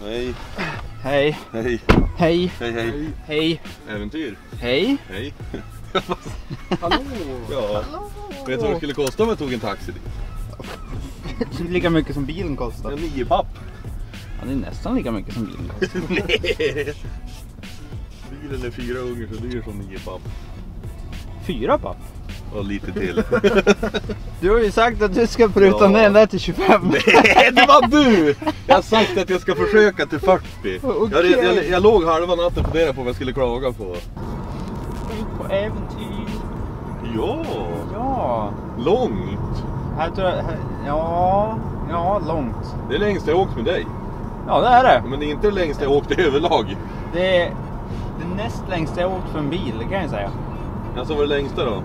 Hej. Hej. Hej. Hej. Hej, hej. Hej. Äventyr. Hej. Hej. Hallå! Ja. Vet du vad det skulle kosta om jag tog en taxi dit? Lika mycket som bilen kostar. En 9 papp. Ja, det är nästan lika mycket som bilen kostar. Nej. Bilen är 4 gånger så dyr som 9 papp. 4 papp? Och lite till. Du har ju sagt att du ska pruta ner den där till 25. Nej, det var du! Jag har sagt att jag ska försöka till 40. Okej. Jag låg halva natten och funderade på vad jag skulle klaga på. På äventyr. Ja, Ja. långt. Här tror jag... Ja, långt. Det är längst jag åkt med dig. Ja, det är det. Men det är inte det längsta jag åkt överlag. Det är det näst längsta jag åkt för en bil, det kan jag säga. Alltså vad är det längsta då?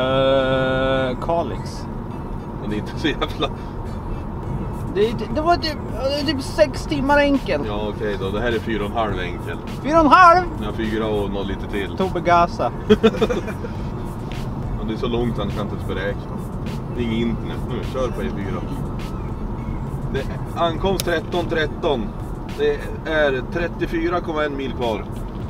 Kalix. Men det är inte så jävla... Det var typ 6 timmar enkel. Ja okej då, det här är 4,5 enkel. 4,5! Ja, 4 och något lite till. Tobbe Gasa. Och det är så långt han kan inte ens beräkna. Det är inget internet nu, kör på E4. Det är ankomst 13:13. Det är 34,1 mil kvar.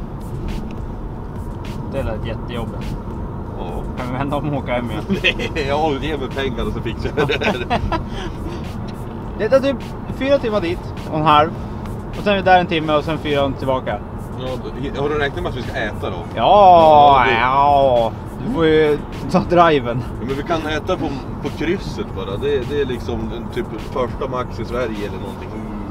Det lät jättejobbigt. Ja. Kan vi vända om och åka hem igen? Nej, jag ger mig pengar och så fixar jag det här. Det tar typ 4 timmar dit och en halv. Och sen är vi där en timme och sen 4 tillbaka. Ja, har du räknat med att vi ska äta då? Ja. Du får ju ta driven. Ja, men vi kan äta på krysset bara. Det är liksom typ första max i Sverige eller någonting.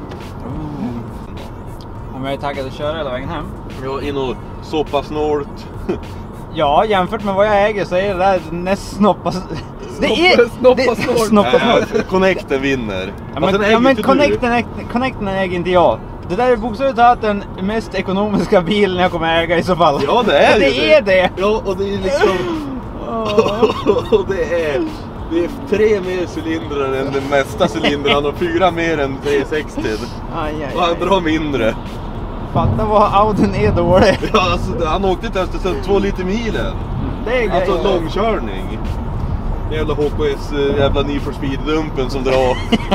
Om jag är taggad att köra hela vägen hem. Ja, in och soppa snålt. Ja, jämfört med vad jag äger så är det där näst snoppa. Connecten vinner. Ja, men Connecten äger inte jag. Det där är bokstavligt talat den mest ekonomiska bilen jag kommer äga i så fall. Ja, det är det. Är det. Ja, och det är liksom... och det är 3 mer cylindrar än den mesta cylindran och 4 mer än 360. Och han drar mindre. Fatta vad Audin är dålig. Ja, alltså, han åkte till Östersund 2 liter milen. Det är alltså långkörning. Jävla HKS, jävla Need for Speed-dumpen som drar.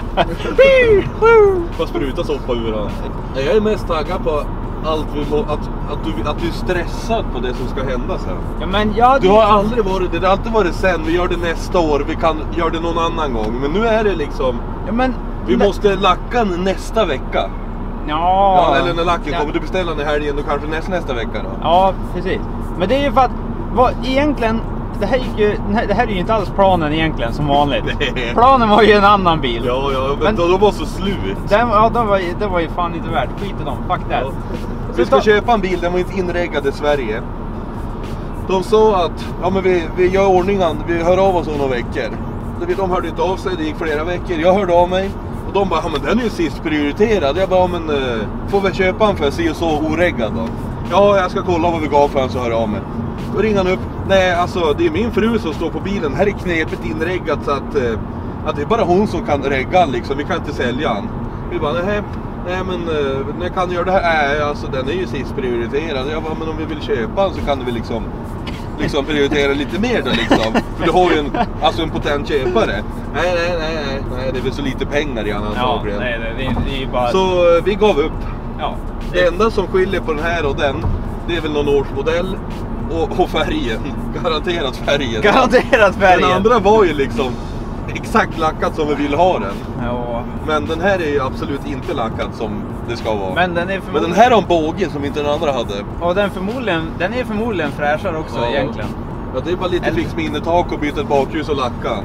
Vad sprutar soppa ur han. Jag är mest taggad på allt att du är stressad på det som ska hända sen. Ja, men du har aldrig varit det. Det har alltid varit sen. Vi gör det nästa år. Vi kan göra det någon annan gång. Men nu är det liksom... Ja, men... Vi måste lacka nästa vecka. Ja, eller när lacken kommer. Du beställer den i helgen och kanske nästa vecka då. Ja, precis. Men det är ju för att... egentligen... Det här är ju inte alls planen egentligen som vanligt. Nej. Planen var ju en annan bil. Ja, men de var så slut. Det var ju fan inte värt. Skit i dem, fuck that. Ja. Vi ska köpa en bil, den var inte inreggad i Sverige. De sa att ja, men vi gör ordningen, vi hör av oss om några veckor. De hörde inte av sig, det gick flera veckor. Jag hörde av mig och de bara, ja men den är ju sist prioriterad. Jag bara, ja, men får vi köpa en för att se och så oreggad då? Ja, jag ska kolla vad vi gav för den så hör jag av mig. Då ringer han upp. Nej, alltså det är min fru som står på bilen. Här är knepet inreggat så att det är bara hon som kan regga liksom. Vi kan inte sälja den. Vi bara, nej men när kan du göra det här? Alltså den är ju sist prioriterad. Jag bara, men om vi vill köpa den så kan du väl liksom prioritera lite mer då liksom. För du har ju en potent köpare. Nej, det är väl så lite pengar i han antagligen. Ja, nej, det är ju bara... Så vi gav upp. Ja. Det enda som skiljer på den här och den, det är väl någon årsmodell. Och färgen, garanterat färgen. Den andra var ju liksom exakt lackad som vi vill ha den. Ja. Men den här är ju absolut inte lackad som det ska vara. Men den här har en båge som inte den andra hade. Och den är förmodligen fräschare också egentligen. Ja, det är bara lite fix med innertak och byta ett bakljus och lacka.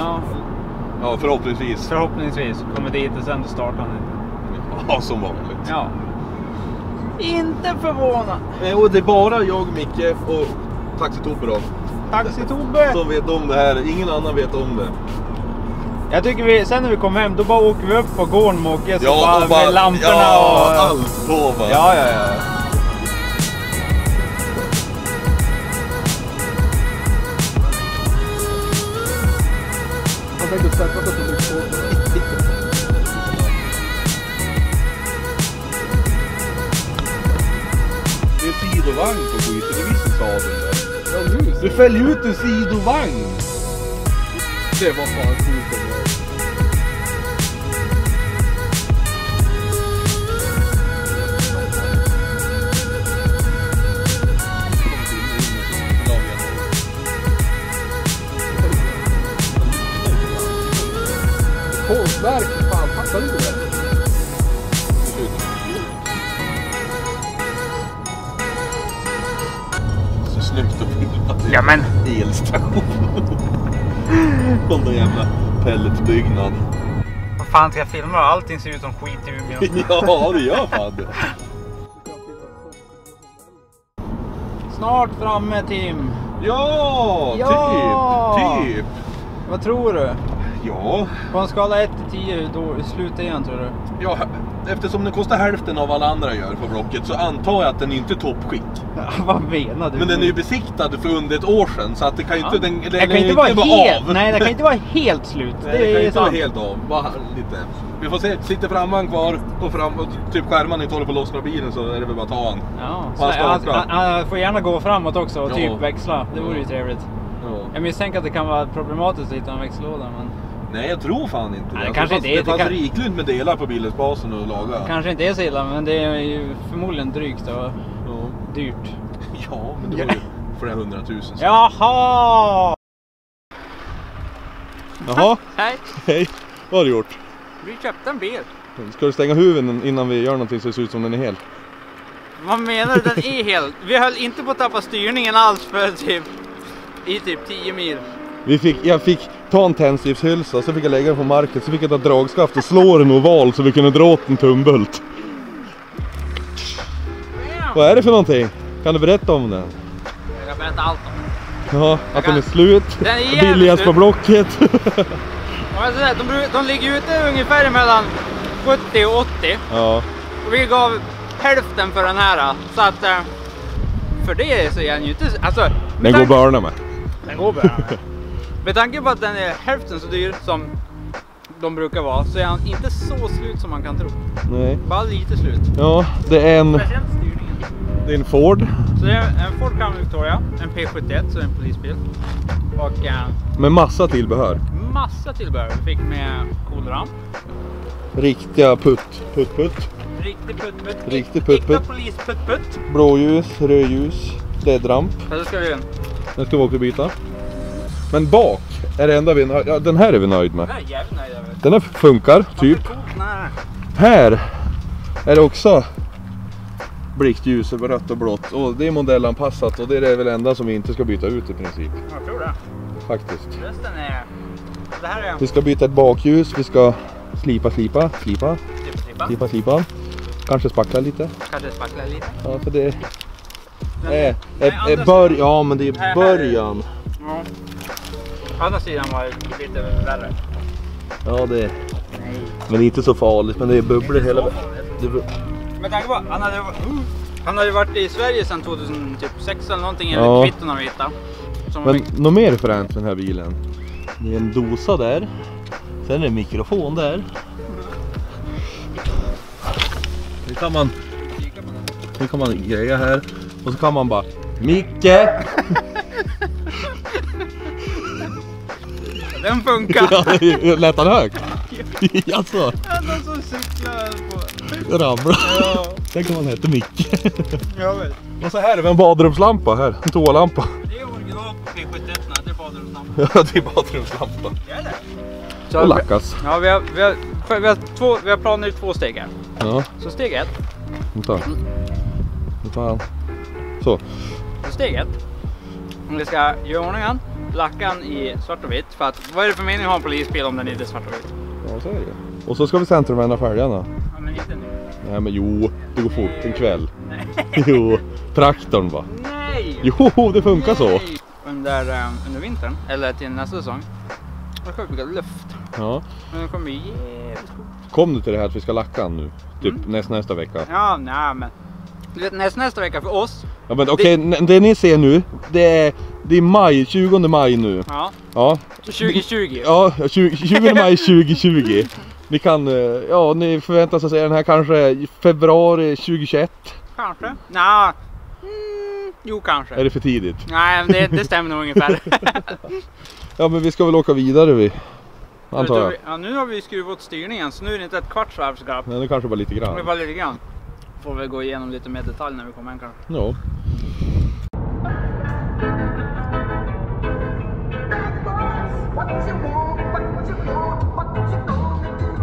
Ja, förhoppningsvis. Kommer dit och sen startar den inte. Ja, som vanligt. Ja. Inte förvånad. Och det är bara jag, Micke och Taxi Tobbe då. Taxi Tobbe! Som vet om det här. Ingen annan vet om det. Jag tycker sen när vi kommer hem, då bara åker vi upp på gården med Åke. Ja, och bara med lamporna och... allt på va. Ja. Jag tänkte släppa det på mitt spår. Det är sidovagn på skiten, det visste sadeln där. Ja, nu. Du fäller ut en sidovagn. Det var fan coolt. Verk, fan, fattar du inte det? Så snyggt att filma till Ja, men. elstation. Från den jävla pelletbyggnad. Vad fan ska jag filma? Allting ser ut som skit i Umeå. Ja, det gör fan det. Snart framme, Tim. Ja, typ. Vad tror du? Ja, På en skala 1 till 10, då slutar igen, tror du? ja, eftersom den kostar hälften av alla andra gör på Blocket så antar jag att den inte är toppskick. Vad menar du? Men den är ju besiktad för under ett år sedan så att det kan ju inte, det kan inte vara helt, nej, det kan inte vara helt slut. Nej, det kan ju inte vara sant. helt av, bara lite. Vi får se, sitter framman kvar och typ skärman inte håller på att lossna bilen så är det väl bara att ta han. Ja, Han så han får gärna gå framåt också och typ växla. Det vore ju trevligt. Ja. Jag misstänker att det kan vara problematiskt att hitta en växellåda, men Nej, jag tror fan inte det. Nej, kanske inte. Det fanns kan... rikligt med delar på bilens basen och laga. Kanske inte är så illa, men det är ju förmodligen drygt och dyrt. Ja, men det var ju flera 100 000. Jaha! Jaha, Hej! hej. Vad har du gjort? Vi köpte en bil. Ska du stänga huven innan vi gör någonting så det ser ut som den är hel? Vad menar du? Den är helt... Vi höll inte på att tappa styrningen alls för typ 10 mil. Jag fick ta en tändstiftshylsa, så fick jag lägga den på marken, så fick jag ta dragskaft och slå den oval så vi kunde dra åt en tumbult. Vad är det för någonting? Kan du berätta om den? Jag berättar allt om den. Ja, att den är slut. Den är jävligt billigast på slut. Blocket. De ligger ute ungefär mellan 70 och 80. Ja. Och vi gav hälften för den här. Så att... För det så är den ju inte... Alltså, Den går börna med. Den går bra. Med tanke på att den är hälften så dyr som de brukar vara, så är han inte så slut som man kan tro. Nej. Bara lite slut. Ja, det är en... Speciellt styrningen. Det är en Ford. Så det är en Ford Crown Victoria, en P71, så en polisbil. Och Med massa tillbehör. massa tillbehör. Vi fick med kolramp. Riktiga putt. Riktig putt-putt. Riktig putt-putt. Riktig polis-putt-putt. Blåljus, rödljus, ledramp. Så ska vi... Den ska vi också byta. Men bak är det enda vi är ja, den här är vi nöjd med. Den är jävligt nöjd över. Den här funkar, typ. Nej. Här är det också blickljus över rött och blått. Och det är modellanpassat och det är det väl enda som vi inte ska byta ut i princip. Jag tror det. Faktiskt. Resten är... Det här är... Vi ska byta ett bakljus, vi ska slipa. Kanske spackla lite. Kanske spackla lite. Ja, för det Nej, början. Ja, men det är början. Ja. Andra sidan var lite värre. Ja, det är... Nej. Men det är inte så farligt, men det är bubblor hela... Med tanke på att han hade varit i Sverige sedan 2006 eller någonting, Ja. eller kvitton av vita. Men något mer fränt med den här bilen? Det är en dosa där. Sen är det en mikrofon där. Nu kan man greja här. Och så kan man bara... Micke! Den funkar! Ja, lät han högt? Jaså? Någon som cyklar på... Ramla. Ja. Den kan man heta Micke. Jag vet. Och så här är vi en badrumslampa här. En toalampa. Det är original på P71, det är badrumslampa. Ja, det är badrumslampa. Gäller. Och lackas. Ja, vi har planer i 2 steg här. Ja, Så steg 1. vänta. Fan. Så. Så steg 1. Om vi ska göra ordningen, lackan i svart och vitt. För att, vad är det för mening att ha en polisbil om den inte är svart och vitt? Ja, så är det. Och så ska vi centrumvända fälgarna. Ja, men inte nu. Nej, men jo, det går fort en kväll. Nej. Jo, traktorn va. Nej! Jo, det funkar så. Nej. Under vintern, eller till nästa säsong, då ska vi bygga luft. Ja. Men det kommer bli jävligt coolt. Kom du till det här att vi ska lacka nu? Typ nästa vecka. Ja, nej men. Du vet, nästa vecka för oss. Ja, men okej, det ni ser nu, det är maj, 20 maj nu. Ja. Ja. 2020. Ja, 20 maj 2020. Ni kan, ja, ni förväntar sig att se den här kanske i februari 2021. Kanske. Nej. Jo, kanske. Är det för tidigt? Nej, det stämmer nog ungefär. Ja, men vi ska väl åka vidare vi. Antar jag. Ja, nu har vi skruvat åt styrningen, så nu är det inte ett kvarts varvsgap. Men det kanske bara lite Det är grann. bara lite grann. Får vi gå igenom lite mer detalj när vi kommer hem kanske. Ja. What you want, what you gonna do?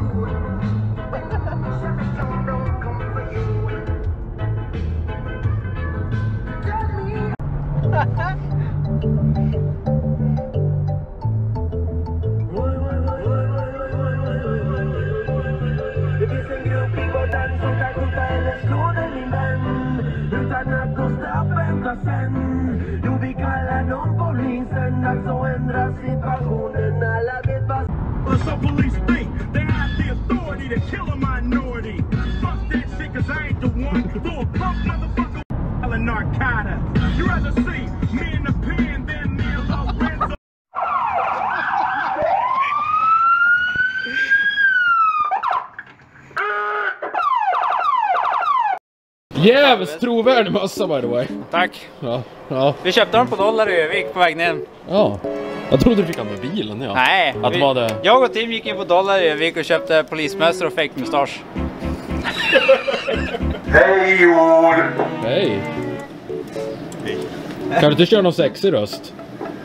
så ändras situationen. Alla vet vad Some police think they have the authority to kill a minority. Fuck that shit, cause I ain't the one. For a punk motherfucker, a narcotic. You rather see me in the pen than me and Lorenzo. Jävligt trovärdig mössa by the way. Tack. Ja. Vi köpte den på Dollar i Övik på väg ner. Ja. Jag trodde du fick han med bilen, ja. Nej, Att var det... jag och Tim gick in på Dollar i Övik och köpte polismössor och fake mustasch. Hej Joel! Hej. Kan du inte köra någon sexig röst?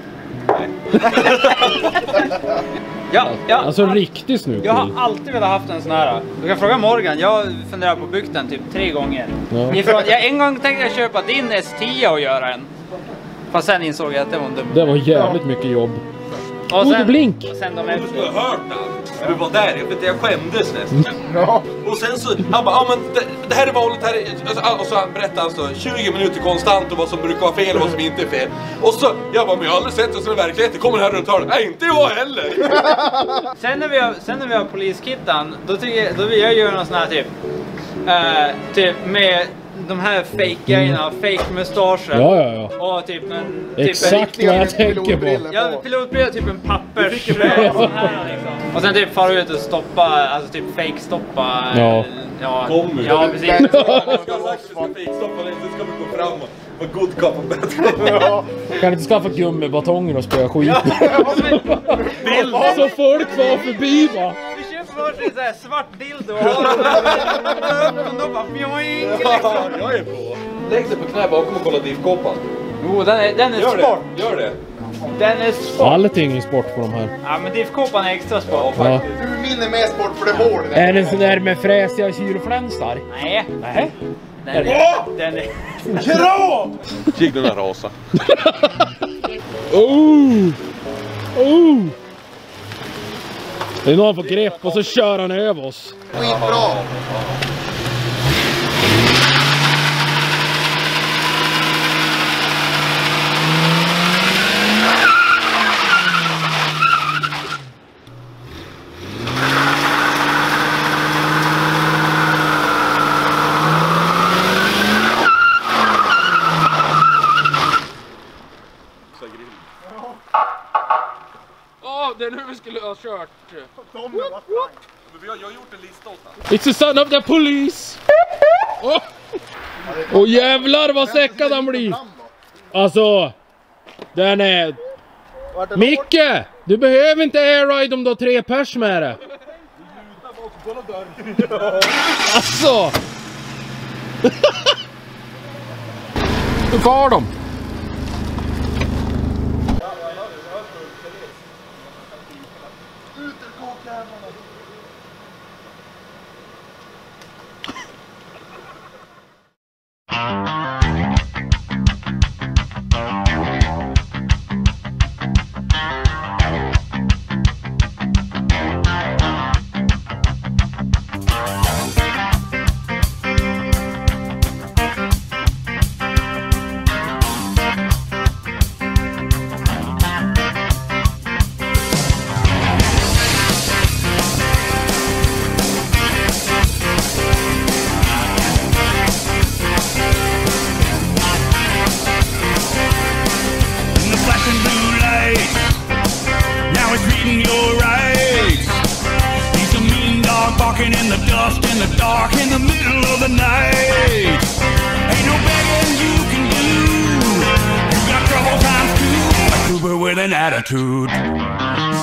Ja. Alltså riktigt snygg. Jag har alltid velat haft en sån här. Du kan fråga Morgan, jag funderar på bukten typ 3 gånger. Ja. En gång tänkte jag köpa din S10 och göra en. Fast sen insåg jag att det var en dum. Det var jävligt mycket jobb. Och sen, blink! Sen de Du skulle ha hört allt. Du var där, jag skämdes nästan. Ja. Och sen så, han bara, ja men det här är vanligt här. Och så han berättade alltså 20 minuter konstant och vad som brukar vara fel och vad som inte är fel. Och så, jag bara, men jag har aldrig sett det som i verkligheten. Kommer här runt hörnet. Nej, inte jag heller. sen när vi har poliskittan, då vill jag göra någon sån här typ med de här fake-grejerna, fake-mustascher. Ja. Och typ en... Exakt vad jag tänker på. Ja, pilotbrillor, typ en pappers... sån här, liksom. Och sen typ fara ut och stoppa, alltså typ fake-stoppa... Ja. Ja, precis. Jag ska ha sagt att du ska fejkstoppa det, sen ska vi gå fram och vara good cop och bad cop. Kan inte skaffa gummibatonger och spöa skit? Så folk var förbi va? Vi köper varsin sån här svart dildo och har och då bara mjoing liksom. Jag är på. Lägg dig på knä bakom och kolla DIF-kåpan. Jo, den är sport. Gör det. Den är sport. Allting är sport på de här. Ja, men DIF-kåpan är extra sport. Ja. Du min är med sport för det mål. Är det sån där med fräsiga kylflänsar? Nej. Nej. Den är... Kram! Kik den här rasa. Det är någon på grepp och så kör han över oss. Skitbra! Det är nu vi skulle ha kört. Jag har gjort en lista åt honom. It's the son of the police! Och jävlar vad säckad han blir! Alltså, den är... Micke! Du behöver inte airride om du har 3 pers med det. Alltså! Hur far de? In the dust, in the dark, in the middle of the night. Ain't no begging you can do. You got trouble times too. A trooper with an attitude.